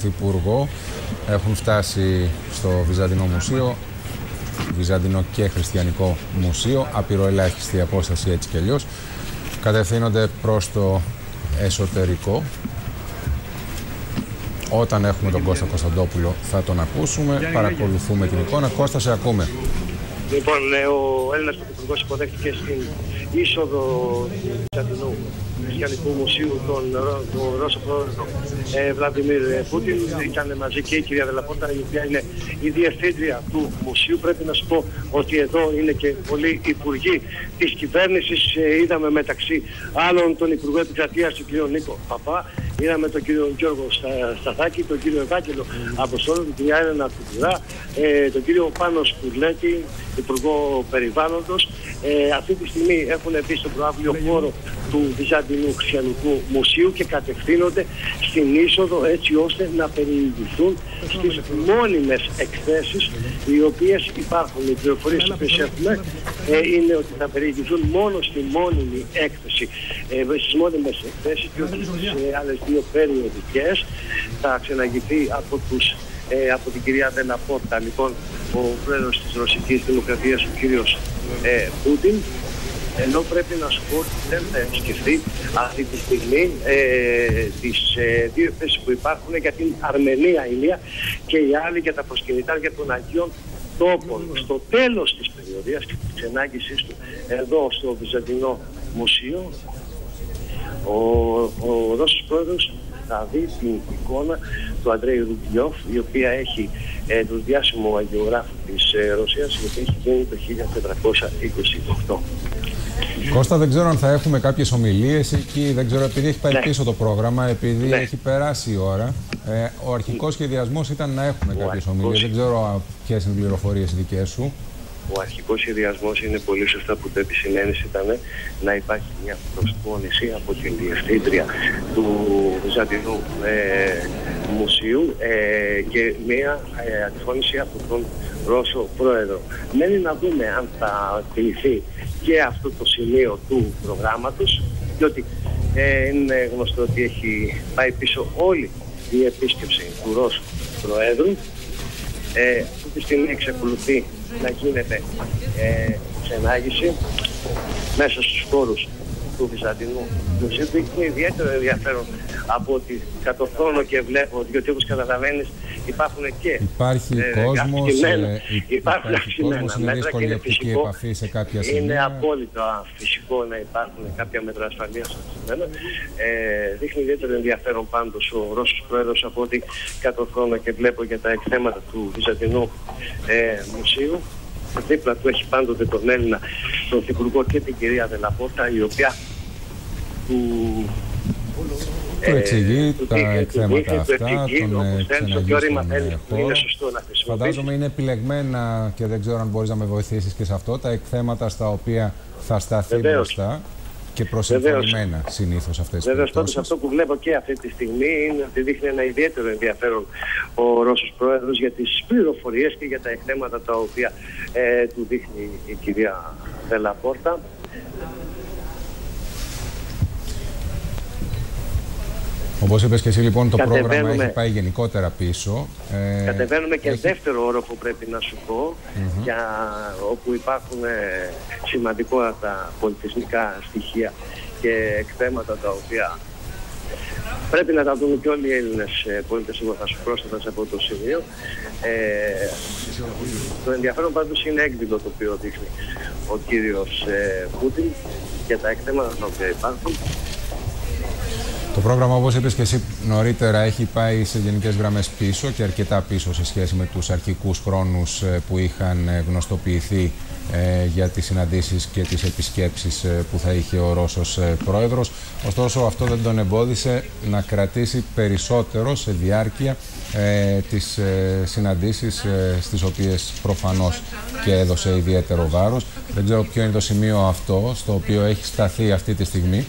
Πρωθυπουργό έχουν φτάσει στο Βυζαντινό Μουσείο, Βυζαντινό και Χριστιανικό Μουσείο, απειροελάχιστη απόσταση έτσι κι αλλιώς. Κατευθύνονται προς το εσωτερικό. Όταν έχουμε τον Κώστα Κωνσταντόπουλο θα τον ακούσουμε, παρακολουθούμε την εικόνα. Κώστα, σε ακούμε. Λοιπόν, ο Έλληνας Πρωθυπουργός υποδέχτηκε στην είσοδο του Βυζαντινού Χριστιανικού Μουσείου τον Ρώσο πρόεδρο Βλαντιμίρ Πούτιν. Ήταν μαζί και η κυρία Δελαπόρτα, η οποία είναι η διευθύντρια του μουσείου. Πρέπει να σου πω ότι εδώ είναι και πολλοί υπουργοί της κυβέρνησης. Είδαμε μεταξύ άλλων τον Υπουργό Επικρατείας, τον κύριο Νίκο Παπά. Είδαμε τον κύριο Γιώργο Σταθάκη, τον κύριο Ευάγγελο Αποστόλου, την κυρία Έλενα Κουτουρά, τον κύριο Πάνο Σπουρλέτη, Υπουργό Περιβάλλοντος. Αυτή τη στιγμή έχουν μπει στον προαύλιο χώρο του Βυζαντινού Χριστιανικού Μουσείου και κατευθύνονται στην είσοδο έτσι ώστε να περιηγηθούν στις μόνιμες εκθέσεις οι οποίες υπάρχουν. Οι πληροφορίες που έχουμε είναι ότι θα περιηγηθούν μόνο στη μόνιμη έκθεση. Στις μόνιμες εκθέσεις και όχι σε άλλες δύο περιοδικές. Θα ξεναγηθεί από την κυρία Δελαπόρτα, λοιπόν, ο πρόεδρος της Ρωσικής Δημοκρατίας, ο κύριος Πούτιν. Ενώ πρέπει να σου πω ότι δεν θα επισκεφθεί αυτή τη στιγμή τις δύο εκθέσεις που υπάρχουν για την Αρμενία η μία και η άλλη για τα προσκυνητάρια των Αγίων Τόπων. Στο τέλος της περιοδίας και της ξενάγησής του εδώ στο Βυζαντινό Μουσείο, ο Ρώσος πρόεδρος θα δει την εικόνα του Αντρέη Ρουμπλιόφ, η οποία έχει τον διάσημο αγιογράφο της Ρωσίας, η οποία έχει γίνει το 1428. Κώστα, δεν ξέρω αν θα έχουμε κάποιες ομιλίες εκεί, δεν ξέρω, επειδή έχει πάει πίσω το πρόγραμμα, επειδή έχει περάσει η ώρα. Ο αρχικός σχεδιασμός ήταν να έχουμε κάποιες ομιλίες, δεν ξέρω ποιες είναι οι πληροφορίες δικές σου. Ο αρχικός σχεδιασμός είναι πολύ σωστά που το επισημαίνεις, ήταν να υπάρχει μια προσφώνηση από την διευθύντρια του Βυζαντινού Μουσείου και μια αντιφώνηση από τον Ρώσο πρόεδρο. Μένει να δούμε αν θα κληθεί και αυτό το σημείο του προγράμματος, διότι είναι γνωστό ότι έχει πάει πίσω όλη η επίσκεψη του Ρώσου Προέδρου. Αυτή τη στιγμή εξακολουθεί να γίνεται ξενάγηση μέσα στους χώρους του Βυζαντινού Μουσείου. Είναι ιδιαίτερο ενδιαφέρον από ότι κατορθώνω και βλέπω, διότι όπως καταλαβαίνεις υπάρχουν και υπάρχει κόσμος, είναι δύσκολη η οπτική επαφή σε κάποια σημεία. Είναι απόλυτα φυσικό να υπάρχουν κάποια μέτρα ασφαλείας. Δείχνει ιδιαίτερο ενδιαφέρον πάντως ο Ρώσος πρόεδρος από ότι κατορθώνω και βλέπω για τα εκθέματα του Βυζαντινού Μουσείου. Δίπλα του έχει πάντοτε τον Έλληνα Πρωθυπουργό και την κυρία Δελαπόρτα, η οποία του εξηγεί τα εκθέματα αυτά, τον ξεναγεί στον χώρο. Φαντάζομαι είναι επιλεγμένα και δεν ξέρω αν μπορείς να με βοηθήσεις και σε αυτό, τα εκθέματα στα οποία θα σταθεί μπροστά και προσυμφωνημένα συνήθως αυτές τις περιπτώσεις. Πάντως αυτό που βλέπω και αυτή τη στιγμή είναι ότι δείχνει ένα ιδιαίτερο ενδιαφέρον ο Ρώσος Πρόεδρος για τις πληροφορίες και για τα εκθέματα τα οποία του δείχνει η κυρία Δελαπόρτα. Όπως είπες και εσύ, λοιπόν, το πρόγραμμα έχει πάει γενικότερα πίσω. Κατεβαίνουμε και δεύτερο όροφο, πρέπει να σου πω, όπου υπάρχουν σημαντικότατα πολιτισμικά στοιχεία και εκθέματα τα οποία πρέπει να τα δουν και όλοι οι Έλληνες πολίτες. Εγώ θα σου πρόσθετα σε αυτό το σημείο. Το ενδιαφέρον πάντως είναι έκδηλο το οποίο δείχνει ο κύριος Πούτιν και τα εκθέματα τα οποία υπάρχουν. Το πρόγραμμα, όπως είπες και εσύ νωρίτερα, έχει πάει σε γενικές γραμμές πίσω και αρκετά πίσω σε σχέση με τους αρχικούς χρόνους που είχαν γνωστοποιηθεί για τις συναντήσεις και τις επισκέψεις που θα είχε ο Ρώσος πρόεδρος. Ωστόσο, αυτό δεν τον εμπόδισε να κρατήσει περισσότερο σε διάρκεια τις συναντήσεις στις οποίες προφανώς και έδωσε ιδιαίτερο βάρος. Δεν ξέρω ποιο είναι το σημείο αυτό στο οποίο έχει σταθεί αυτή τη στιγμή.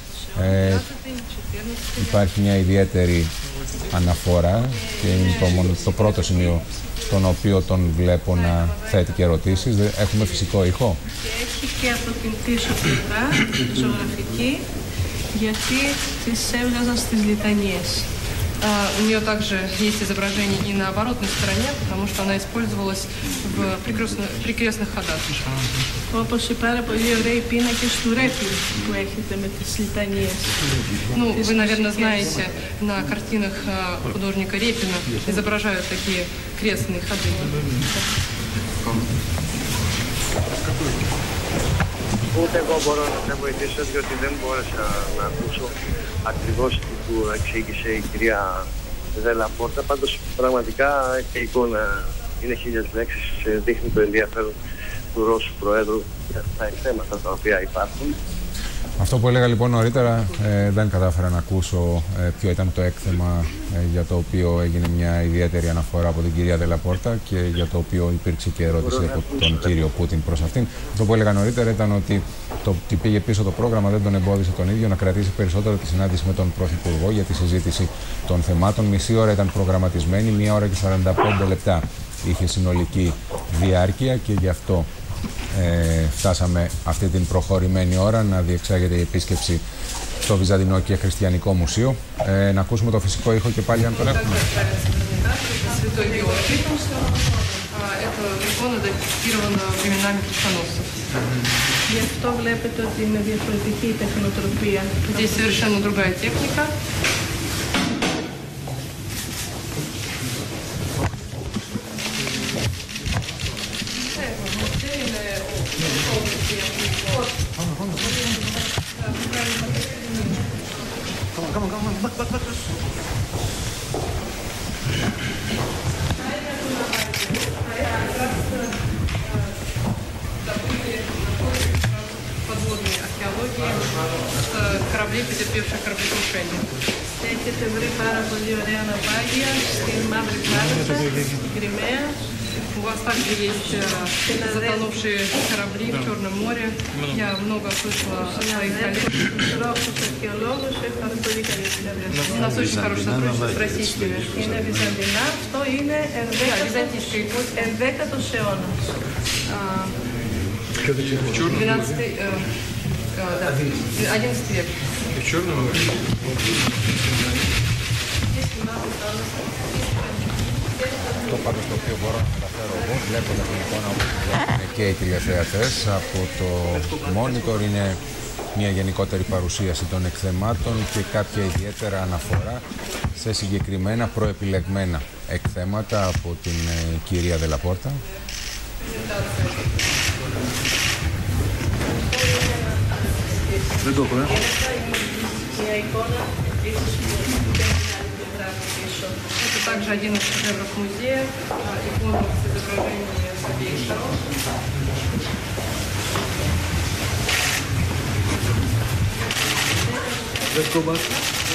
Υπάρχει μια ιδιαίτερη αναφορά και είναι το πρώτο σημείο στον οποίο τον βλέπω να θέτει και ερωτήσεις. Έχουμε φυσικό ήχο. Και έχει και από την πίσω πλευρά ζωγραφική, γιατί τις έβγαζαν στις λιτανίες. У нее также есть изображение и на оборотной стороне, потому что она использовалась в прикрестных ходах. Όπως οι πάρα πολύ ωραίοι πίνακες του Ρέπιν που έχετε με τις λιτανίες. Ну, вы, наверное, знаете, на картинах художника Репина изображают такие крестные ходы. Ούτε εγώ μπορώ να σε βοηθήσω, διότι δεν μπόρεσα να ακούσω ακριβώς τι του εξήγησε η κυρία Δελαπόρτα. Πάντως, πραγματικά και η εικόνα είναι χίλιες λέξεις, δείχνει το ενδιαφέρον του Ρώσου Προέδρου για τα θέματα τα οποία υπάρχουν. Αυτό που έλεγα λοιπόν νωρίτερα, δεν κατάφερα να ακούσω ποιο ήταν το έκθεμα για το οποίο έγινε μια ιδιαίτερη αναφορά από την κυρία Δελαπόρτα και για το οποίο υπήρξε και ερώτηση από τον κύριο Πούτιν προς αυτήν. Αυτό που έλεγα νωρίτερα ήταν ότι το ότι πήγε πίσω το πρόγραμμα δεν τον εμπόδισε τον ίδιο να κρατήσει περισσότερο τη συνάντηση με τον Πρωθυπουργό για τη συζήτηση των θεμάτων. Μισή ώρα ήταν προγραμματισμένη, 1 ώρα και 45 λεπτά είχε συνολική διάρκεια και γι' αυτό φτάσαμε αυτή την προχωρημένη ώρα να διεξάγεται η επίσκεψη στο Βυζαντινό και Χριστιανικό Μουσείο. Να ακούσουμε το φυσικό ήχο και πάλι αν τον έχουμε. Γι' αυτό βλέπετε ότι είναι διαφορετική η τεχνοτροπία. Здесь совершенно другая техника. Подводной археологии, кораблей, потерпевших кораблекрушение. Έχετε βρει πάρα πολύ ωραία ναυάγια στην Μαύρη Θάλασσα, στην Κριμαία. У вас также есть затонувшие корабли в Черном море. Я много слышала от своих коллег. У нас очень хорошее сотрудничество с российскими. Είναι βυζαντινά, αυτό είναι 11ος αιώνας. 11 век. В Черном море? Το πάντως το οποίο μπορώ να καταφέρω εγώ, βλέποντας την εικόνα όπως βλέπουν και οι τηλεθεατές από το monitor, είναι μια γενικότερη παρουσίαση των εκθεμάτων και κάποια ιδιαίτερα αναφορά σε συγκεκριμένα προεπιλεγμένα εκθέματα από την κυρία Δελαπόρτα. Δεν το έχω, Μια εικόνα ίσως που δεν είναι άλλη βιογράφη πίσω. Это также один из шедевров музея, икона с изображением с обеих сторон. Let's go back.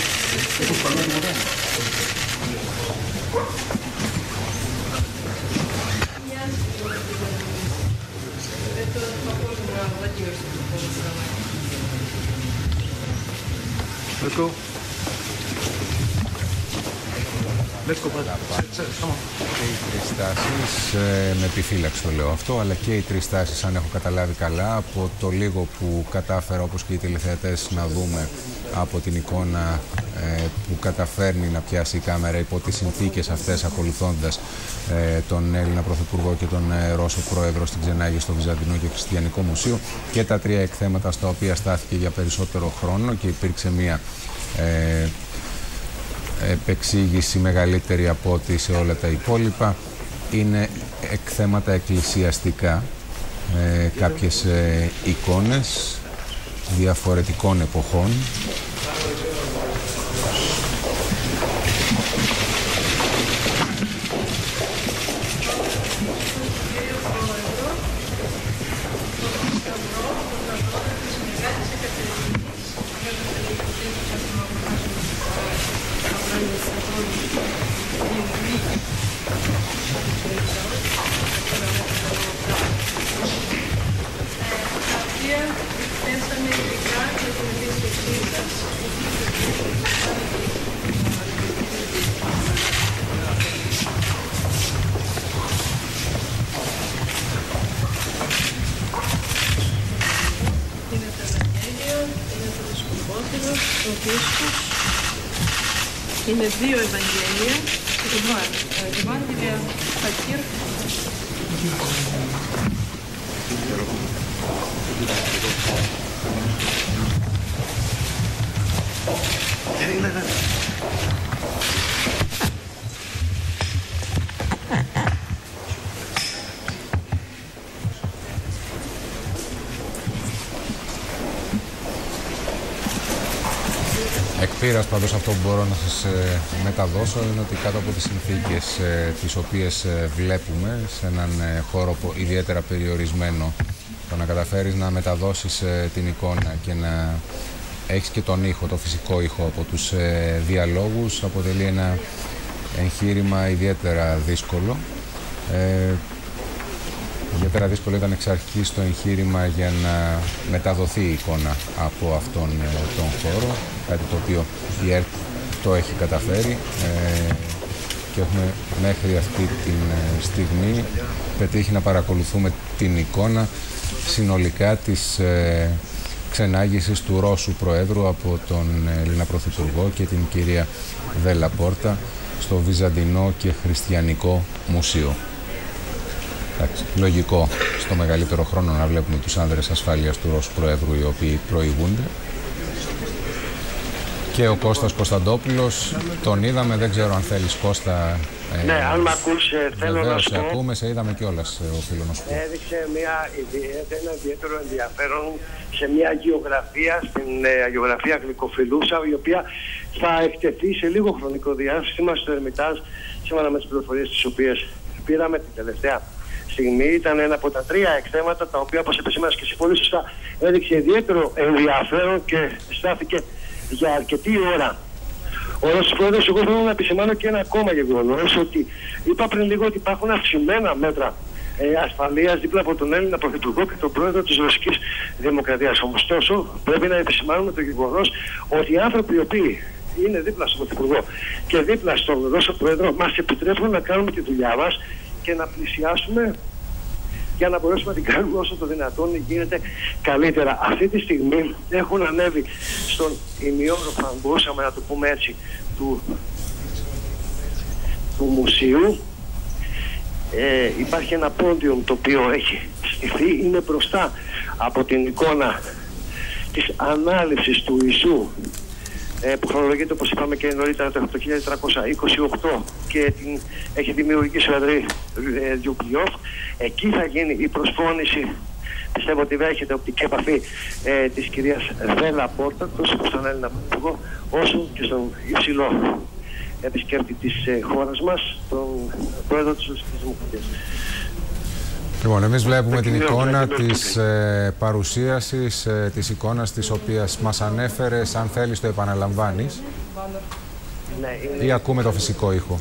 Это похоже на Владимирскую духовную. Let's go. Let's go back. Και οι τρεις στάσεις, με επιφύλαξη το λέω αυτό, αλλά και οι τρεις στάσεις, αν έχω καταλάβει καλά, από το λίγο που κατάφερα, όπως και οι τηλεθεατές, να δούμε από την εικόνα που καταφέρνει να πιάσει η κάμερα υπό τις συνθήκες αυτές, ακολουθώντας τον Έλληνα Πρωθυπουργό και τον Ρώσο Πρόεδρο στην ξενάγηση στο Βυζαντινό και Χριστιανικό Μουσείο, και τα τρία εκθέματα στα οποία στάθηκε για περισσότερο χρόνο και υπήρξε μια επεξήγηση μεγαλύτερη από ό,τι σε όλα τα υπόλοιπα, είναι εκθέματα εκκλησιαστικά, κάποιες εικόνες διαφορετικών εποχών. Είναι δύο Ευαγγέλια. Два Евангелия, Сатир. Εκ πείρας πάντως αυτό που μπορώ να σας μεταδώσω είναι ότι κάτω από τις συνθήκες τις οποίες βλέπουμε σε έναν χώρο ιδιαίτερα περιορισμένο, το να καταφέρεις να μεταδώσεις την εικόνα και να έχεις και τον ήχο, το φυσικό ήχο από τους διαλόγους αποτελεί ένα εγχείρημα ιδιαίτερα δύσκολο. Ιδιαίτερα δύσκολο ήταν εξ αρχής το εγχείρημα για να μεταδοθεί η εικόνα από αυτόν τον χώρο, κάτι το οποίο η ΕΡΤ το έχει καταφέρει και έχουμε μέχρι αυτή τη στιγμή πετύχει να παρακολουθούμε την εικόνα συνολικά της ξενάγησης του Ρώσου Προέδρου από τον Έλληνα Πρωθυπουργό και την κυρία Βέλα Πόρτα στο Βυζαντινό και Χριστιανικό Μουσείο. Λογικό στο μεγαλύτερο χρόνο να βλέπουμε τους άνδρες ασφάλειας του Ρώσου Προέδρου οι οποίοι προηγούνται. Και ο Κώστας Κωνσταντόπουλος, τον είδαμε, δεν ξέρω αν θέλεις Κώστα. Ναι, αν με ακούς θέλω να σου πω. Ακούμε, σε είδαμε κιόλας, οφείλω να σου πω. Έδειξε ένα ιδιαίτερο ενδιαφέρον σε μια αγιογραφία, στην αγιογραφία Γλυκοφιλούσα, η οποία θα εκτεθεί σε λίγο χρονικό διάστημα στο Ερμητάζ, σύμφωνα με τις πληροφορίες τις οποίες πήραμε την τελευταία στιγμή. Ήταν ένα από τα 3 εκθέματα τα οποία, όπως επισήμανες και εσύ πολύ σωστά, έδειξε ιδιαίτερο ενδιαφέρον και στάθηκε για αρκετή ώρα. Ο Ρώσος Πρόεδρος, εγώ θέλω να επισημάνω και ένα ακόμα γεγονός, ότι είπα πριν λίγο ότι υπάρχουν αυξημένα μέτρα ασφαλείας δίπλα από τον Έλληνα Πρωθυπουργό και τον Πρόεδρο της Ρωσικής Δημοκρατίας. Ωστόσο, πρέπει να επισημάνουμε το γεγονός ότι οι άνθρωποι οι οποίοι είναι δίπλα στον Πρωθυπουργό και δίπλα στον Ρώσο Πρόεδρο μας επιτρέπουν να κάνουμε τη δουλειά μας και να πλησιάσουμε για να μπορέσουμε να την κάνουμε όσο το δυνατόν γίνεται καλύτερα. Αυτή τη στιγμή έχουν ανέβει στον ημιόροφο, αν μπορούσαμε να το πούμε έτσι, του μουσείου. Υπάρχει ένα πόντιουμ το οποίο έχει στηθεί, είναι μπροστά από την εικόνα της ανάληψης του Ιησού που χρονολογείται, όπως είπαμε και νωρίτερα, το 1328 και έχει δημιουργήσει ο Ανδρέη Ρουμπλιόφ. Εκεί θα γίνει η προσφώνηση, πιστεύω ότι έχετε οπτική επαφή, της κυρίας Βέλα Πόρτα, τόσο στον Έλληνα Πρωθυπουργό όσο και στον υψηλό επισκέπτη της χώρας μας, τον Πρόεδρο της Ρωσικής Δημοκρατίας. Λοιπόν, εμείς βλέπουμε την εικόνα της παρουσίασης, της εικόνας της οποίας μας ανέφερες. Αν θέλεις το επαναλαμβάνεις ή ακούμε το φυσικό ήχο.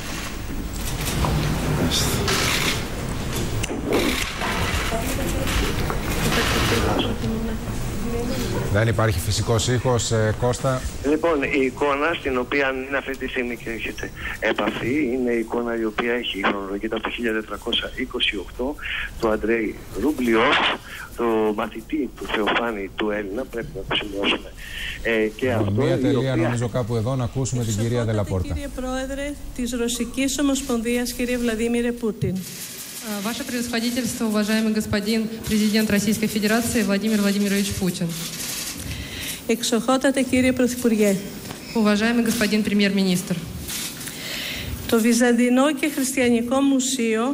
Δεν υπάρχει φυσικός ήχος, Κώστα. Λοιπόν, η εικόνα στην οποία είναι αυτή τη στιγμή και έχετε επαφή είναι η εικόνα η οποία έχει χρονολογείται από το 1428 του Αντρέη Ρουμπλιόφ, το μαθητή του Θεοφάνη του Έλληνα, πρέπει να το σημειώσουμε. Και αυτό μία τελεία νομίζω κάπου εδώ να ακούσουμε την κυρία Βέλα Πόρτα. Κύριε Πρόεδρε της Ρωσικής Ομοσπονδίας, κύριε Βλαντίμιρε Πούτιν. Ваше превосходительство, уважаемый господин президент Российской Федерации Владимир Владимирович Путин. Εξοχότατε κύριε Πρωθυπουργέ. Уважаемый господин премьер-министр. Το Βυζαντινό και Χριστιανικό Μουσείο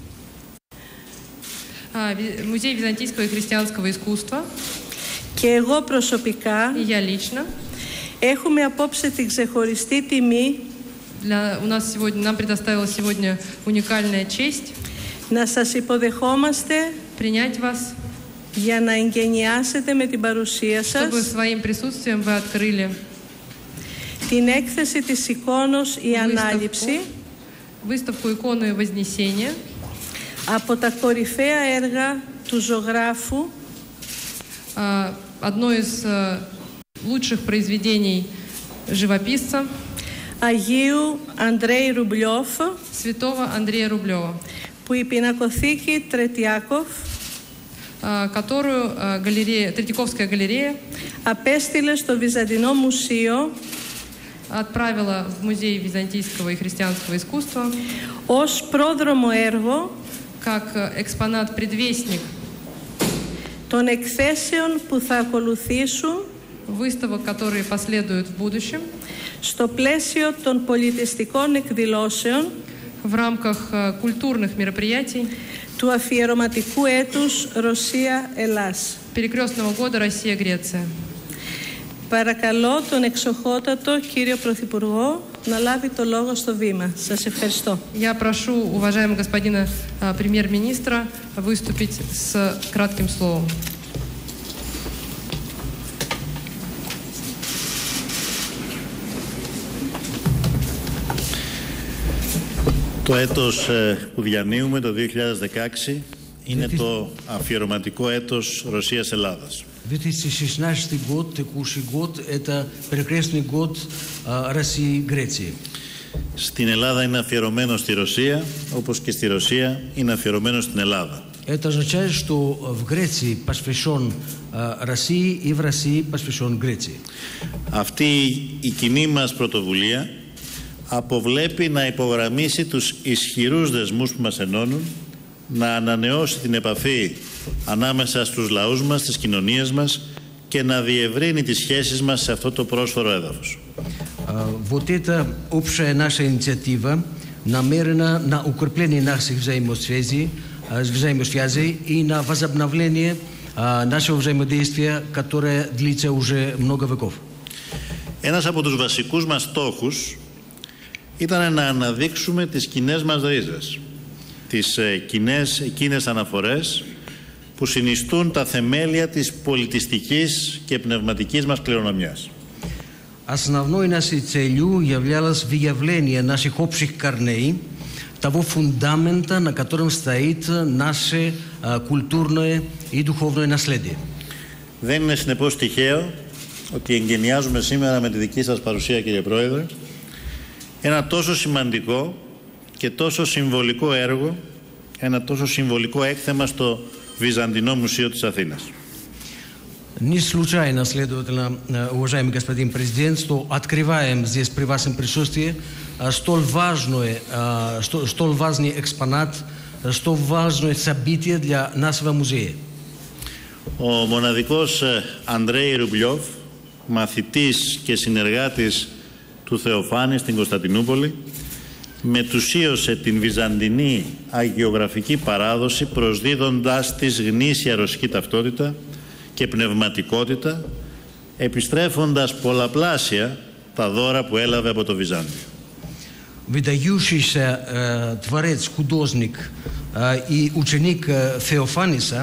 Музей византийского и христианского искусства και εγώ προσωπικά и я lично έχουμε απόψε την ξεχωριστή τιμή нам предоставила сегодня уникальная честь να σας υποδεχόμαστε принять вас, για να εγγενιάσετε με την παρουσία σας чтобы своим присутствием вы открыли την έκθεση της εικόνος «Η Ανάληψη» выставку «Икону и Вознесение» από τα κορυφαία έργα του ζωγράφου одно из лучших произведений живописца Αγίου Ανδρέη Ρουμπλιόφ, святого Андрея Рублева, που η πινακοθήκη Τρετιάκοφ, которую Третьяковская галерея απέστειλε στο Βυζαντινό Μουσείο отправила в Музей византийского и христианского искусства ως πρόδρομο έργο как экспонат-предвестник των εκθέσεων που θα ακολουθήσουν выставок, которые последуют в будущем στο πλαίσιο των πολιτιστικών εκδηλώσεων в рамках культурных мероприятий του αφιερωματικού έτους Ρωσία-Ελλάς. Перекрестного года Россия-Греция. Παρακαλώ τον εξοχότατο κύριο Πρωθυπουργό να λάβει το λόγο στο βήμα. Σας ευχαριστώ. Я прошу уважаемого господина премьер-министра выступить с кратким словом. Το έτος που διανύουμε, το 2016, είναι το αφιερωματικό έτος Ρωσίας-Ελλάδας. 2016 год, текущий год, это перекрестный год России-Греции. Στην Ελλάδα είναι αφιερωμένο στη Ρωσία, όπως και στη Ρωσία είναι αφιερωμένο στην Ελλάδα. Это означает, что в Греции посвящен России и в России посвящен Греции. Αυτή η κοινή μας πρωτοβουλία αποβλέπει να υπογραμμίσει τους ισχυρούς δεσμούς που μας ενώνουν, να ανανεώσει την επαφή ανάμεσα στους λαούς μας, στις κοινωνίες μας και να διευρύνει τις σχέσεις μας σε αυτό το πρόσφορο έδαφος. Вот эта общая наша инициатива намерена на укрепление наших взаимосвязей и на возобновление нашего взаимодействия, которое длится уже много веков. Ένας από τους βασικούς μας στόχους ήταν να αναδείξουμε τις κοινές μας ρίζες, τις κοινές εκείνες αναφορές που συνιστούν τα θεμέλια της πολιτιστικής και πνευματικής μας κληρονομιάς. Основной нашей целью являлось выявление наших общих корней, того фундамента, на котором стоит наше культурное и духовное наследие. Δεν είναι συνεπώς τυχαίο ότι εγκαινιάζουμε σήμερα με τη δική σας παρουσία, κύριε Πρόεδρε, ένα τόσο σημαντικό και τόσο συμβολικό έργο, ένα τόσο συμβολικό έκθεμα στο Βυζαντινό Μουσείο της Αθήνας. Не случайно, следовательно, уважаемый господин президент, что открываем здесь при вашем присутствии столь важный экспонат, столь важное событие для нашего музея. Ο μοναδικός Ανδρέη Ρουμπλιόφ, μαθητής και συνεργάτης του Θεοφάνη στην Κωνσταντινούπολη, μετουσίωσε την βυζαντινή αγιογραφική παράδοση προσδίδοντάς της γνήσια ρωσική ταυτότητα και πνευματικότητα, επιστρέφοντας πολλαπλάσια τα δώρα που έλαβε από το Βυζάντιο. Выдающийся творец, художник и ученик Феофаниса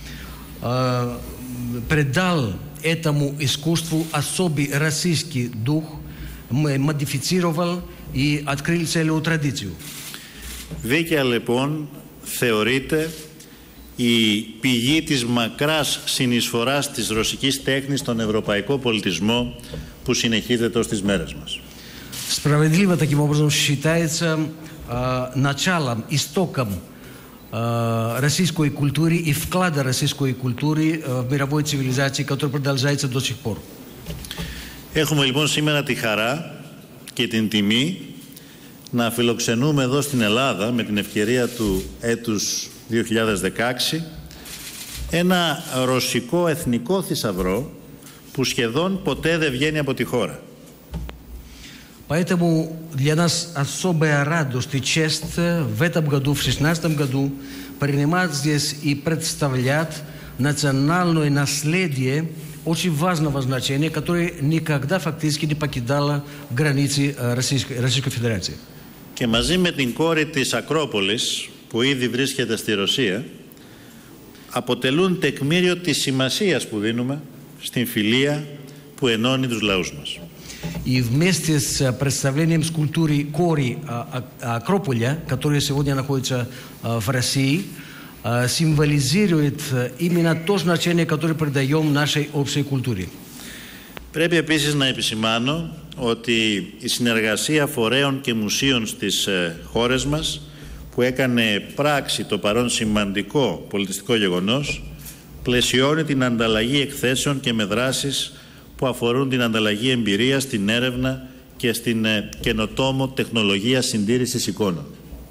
придал этому искусству особый российский дух, модифицировал и открыл целую традицию. Δίκαια λοιπόν θεωρείται η πηγή της μακράς συνεισφοράς της ρωσικής τέχνης στον ευρωπαϊκό πολιτισμό που συνεχίζεται ως τις μέρες μας. Справедливо таким образом считается началом, истоком российской культуры и вклада российской культуры в мировой цивилизации, который продолжается до сих пор. Έχουμε λοιπόν σήμερα τη χαρά και την τιμή να φιλοξενούμε εδώ στην Ελλάδα με την ευκαιρία του έτους 2016 ένα ρωσικό εθνικό θησαυρό που σχεδόν ποτέ δεν βγαίνει από τη χώρα. Поэтому для нас особая радость и честь в этом году, в 2016 году, принимать здесь и представлять национальное наследие очень важного значения, которое никогда фактически не покидало границы Российской Федерации. Και μαζί με την κόρη της Ακρόπολης, που ήδη βρίσκεται στη Ρωσία, αποτελούν τεκμήριο της σημασίας που δίνουμε στην φιλία που ενώνει τους λαούς μας. И вместе с представлением скульптуры Кори Акрополя, которая сегодня находится в России, символизирует именно то значение, которое придаем нашей общей культуре. Πρέπει επίσης να επισημάνω ότι η συνεργασία φορέων και μουσείων στις χώρες μας, που έκανε πράξη το παρόν σημαντικό πολιτιστικό γεγονός, πλαισιώνει την ανταλλαγή εκθέσεων και με δράσεις που αφορούν την ανταλλαγή εμπειρίας, την έρευνα και στην καινοτόμο технология συντήρησης εικόνων.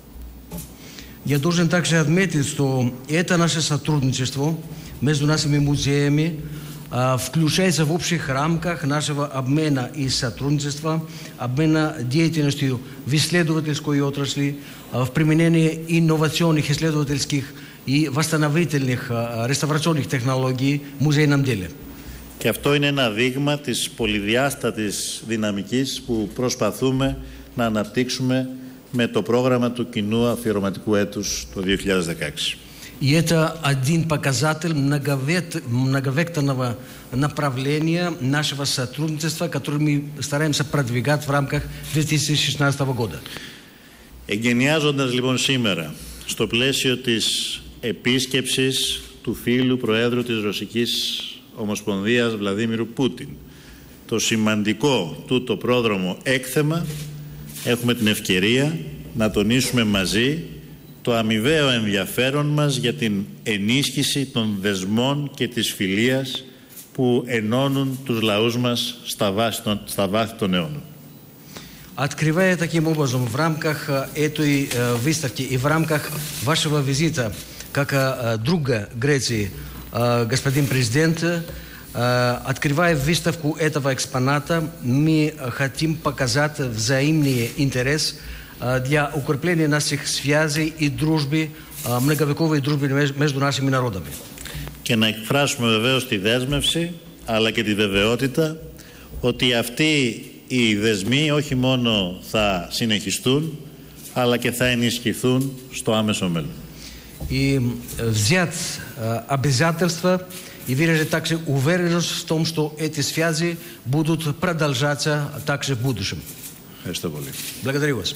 Я должен также отметить, что это наше сотрудничество между нашими музеями включается в общих рамках нашего обмена и сотрудничества, обмена деятельностью в исследовательской отрасли, в применении инновационных исследовательских и восстановительных реставрационных технологий в музейном деле. Και αυτό είναι ένα δείγμα της πολυδιάστατης δυναμικής που προσπαθούμε να αναπτύξουμε με το πρόγραμμα του κοινού αφιερωματικού έτους το 2016. И это один показатель многовекторного направления нашего сотрудничества, которое мы стараемся продвигать в рамках 2016 года. Εγκαινιάζοντας λοιπόν σήμερα στο πλαίσιο της επίσκεψης του φίλου Προέδρου της Ρωσικής Ομοσπονδίας Βλαδίμιρου Πούτιν το σημαντικό τούτο πρόδρομο έκθεμα, έχουμε την ευκαιρία να τονίσουμε μαζί το αμοιβαίο ενδιαφέρον μας για την ενίσχυση των δεσμών και της φιλίας που ενώνουν τους λαούς μας στα βάθη των αιώνων. Открывая таким образом в рамках этой выставки и в рамках вашего визита как друга Греции, господин президент, открывая выставку этого экспоната, мы хотим показать взаимный интерес для укрепления наших связей и дружбы, многовековой дружбы между нашими народами. Και να εκφράσουμε βεβαίως τη δέσμευση, αλλά και τη βεβαιότητα ότι αυτοί οι δεσμοί όχι μόνο θα συνεχιστούν, αλλά και θα ενισχυθούν στο άμεσο μέλλον. И взять обязательства и выразить также уверенность в том, что эти связи будут продолжаться также в будущем. Ευχαριστώ πολύ. Благодарю вас.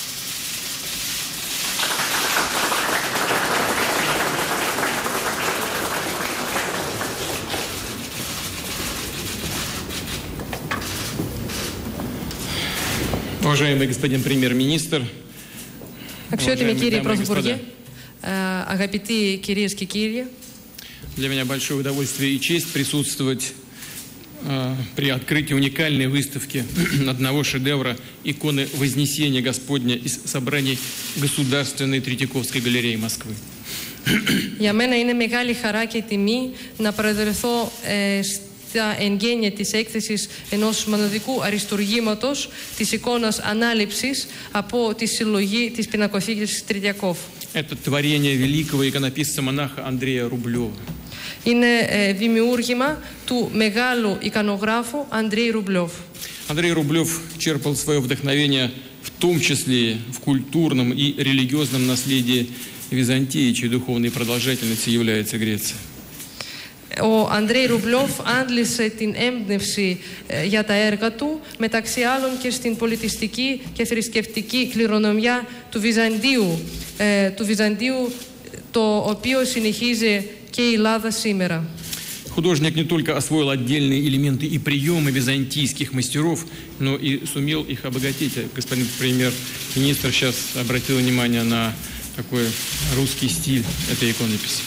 Уважаемый господин премьер-министр, Αξιότιμοι κύριοι Πρωθυπουργέ, αγαπητοί κυρίες και κύριοι, для меня большое удовольствие и честь присутствовать при открытии уникальной выставки одного шедевра иконы Вознесения Господня из собраний Государственной Третьяковской галереи Москвы. Για μένα είναι μεγάλη χαρά και τιμή να προεδρευθώ στα εγγένεια της έκθεσης ενός μοναδικού αριστουργήματος της εικόνας Ανάληψης από τη συλλογή της πινακοθήκης Τριτιακόφ. Это творение великого иконописца-монаха Андрея Рублева. Είναι δημιούργημα του μεγάλου εικονογράφου Андрей Рублев. Андрей Рублев черпал свое вдохновение в том числе в культурном и религиозном наследии Византии, чьей духовной продолжательницей является Греция. Ο Ανδρέι Ρουμπλόφ άντλησε την έμπνευση για τα έργα του, μεταξύ άλλων και στην πολιτιστική και θρησκευτική κληρονομιά του Βυζαντίου, το οποίο συνεχίζει και η Ελλάδα σήμερα. Художник не только освоил отдельные элементы и приемы византийских мастеров, но и сумел их обогатить. Господин премьер-министр сейчас обратил внимание на такой русский стиль этой иконописи.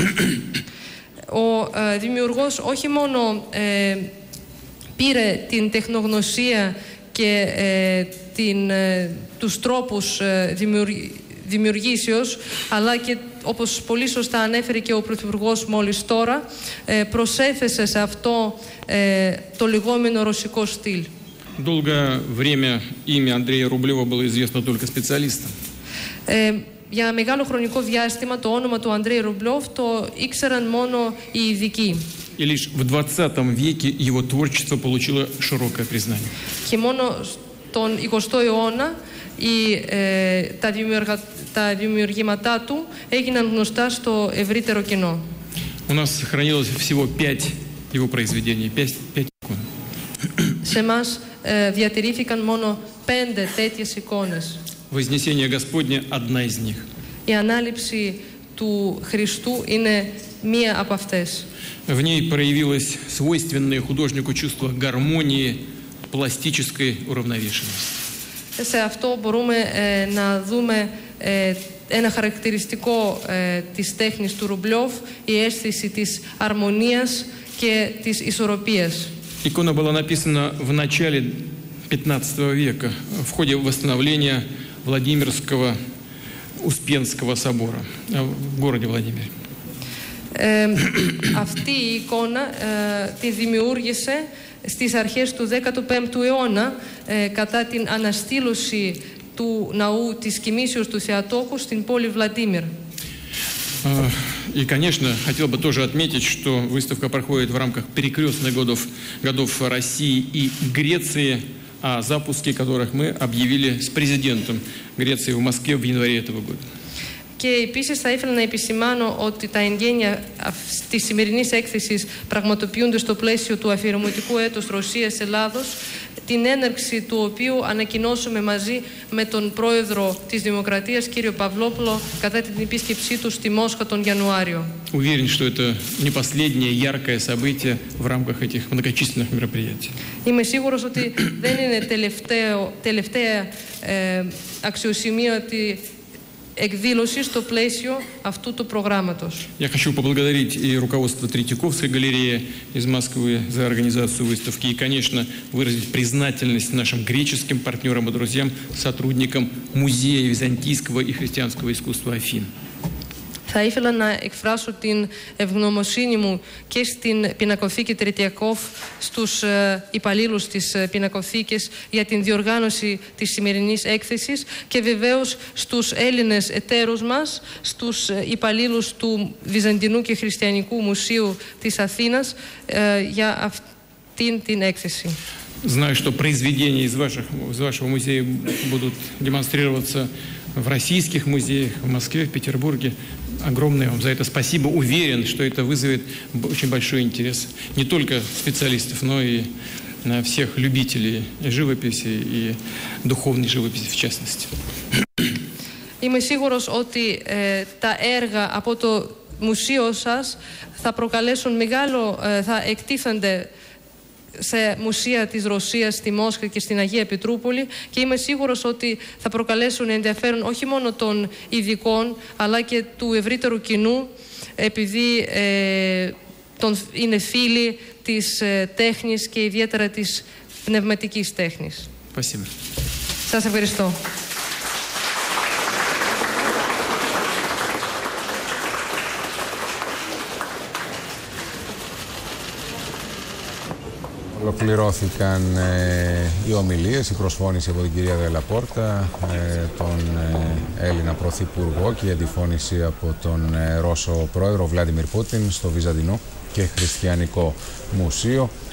Ο δημιουργός όχι μόνο πήρε την τεχνογνωσία και τους τρόπους δημιουργήσεως, αλλά και, όπως πολύ σωστά ανέφερε και ο Πρωθυπουργός μόλις τώρα, προσέθεσε σε αυτό το λεγόμενο ρωσικό στυλ. Долгое время имя Андрея Рублева было известно только специалистам. Για μεγάλο χρονικό διάστημα το όνομα του Ανδρέι Ρουμπλόφ το ήξεραν μόνο οι ειδικοί. И лишь в 20 веке его творчество получило широкое признание. Και μόνο στον 20ο αιώνα τα δημιουργήματά του έγιναν γνωστά στο ευρύτερο κοινό. У нас сохранилось всего 5 его произведений, 5 икон. Σε εμάς διατηρήθηκαν μόνο 5 τέτοιες εικόνες. Вознесение Господне – одна из них. Η Ανάληψη του Χριστού είναι μία από αυτές. В ней проявилось свойственное художнику чувство гармонии, пластической уравновешенности. Σε αυτό μπορούμε να δούμε ένα χαρακτηριστικό της τέχνης του Ρουμπλόφ, η αίσθηση της αρμονίας και της ισορροπίας. Икона была написана в начале XV века в ходе восстановления Владимирского Успенского собора в городе Владимире. Αυτή η εικόνα τη δημιούργησε στις αρχές του 15ου αιώνα κατά την αναστήλωση του ναού της Κοιμήσεως του Θεοτόκου στην πόλη Βλαντίμιρ. И, конечно, хотел бы тоже отметить, что выставка проходит в рамках перекрестных годов России и Греции, о запуске которых мы объявили с президентом Греции в Москве в январе этого года. Και επίσης θα ήθελα να επισημάνω ότι τα εγγένεια της σημερινής έκθεσης πραγματοποιούνται στο πλαίσιο του αφιερωματικού έτους Ρωσίας-Ελλάδος, την έναρξη του οποίου ανακοινώσαμε μαζί με τον πρόεδρο της Δημοκρατίας, κύριο Παυλόπουλο, κατά την επίσκεψή του στη Μόσχα τον Ιανουάριο. Уверен, что это не последнее яркое событие в рамках этих многочисленных мероприятий. Είμαι σίγουρος ότι δεν είναι τελευταία αξιοσημείωτη εκδήλωση στο πλαίσιο αυτού του προγράμματος. Я хочу поблагодарить и руководство Третьяковской галереи из Москвы за организацию выставки и, конечно, выразить признательность нашим греческим партнерам и друзьям, сотрудникам Музея византийского и христианского искусства Афин. Θα ήθελα να εκφράσω την ευγνωμοσύνη μου και στην Πινακοθήκη Τρετιακόφ, στους υπαλλήλους της Πινακοθήκης για την διοργάνωση της σημερινής έκθεσης και βεβαίως στους Έλληνες εταίρους μας, στους υπαλλήλους του Βυζαντινού και Χριστιανικού Μουσείου της Αθήνας για αυτήν την έκθεση. Знаю, что произведения из вашего музея будут демонстрироваться в российских музеях, в Москве, в Петербурге. Огромное вам за это спасибо. Уверен, что это вызовет очень большой интерес не только специалистов, но и всех любителей живописи и духовной живописи в частности. Είμαι σίγουρος ότι τα έργα από το μουσείο σας θα προκαλέσουν θα εκτίθενται σε μουσεία της Ρωσίας, στη Μόσχα και στην Αγία Πετρούπολη και είμαι σίγουρος ότι θα προκαλέσουν ενδιαφέρον όχι μόνο των ειδικών αλλά και του ευρύτερου κοινού επειδή είναι φίλοι της τέχνης και ιδιαίτερα της πνευματικής τέχνης. Спасибо. Σας ευχαριστώ. Ολοκληρώθηκαν οι ομιλίες, η προσφώνηση από την κυρία Δελαπόρτα, τον Έλληνα Πρωθυπουργό και η αντιφώνηση από τον Ρώσο Πρόεδρο Βλάντιμιρ Πούτιν στο Βυζαντινό και Χριστιανικό Μουσείο.